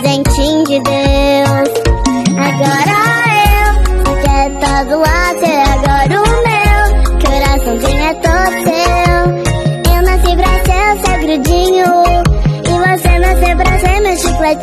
presentinho de Deus. Agora eu, você quer todo lado, você é agora o meu. Coraçãozinho é todo seu. Eu nasci pra ser o seu grudinho, e você nasceu pra ser meu chiclete.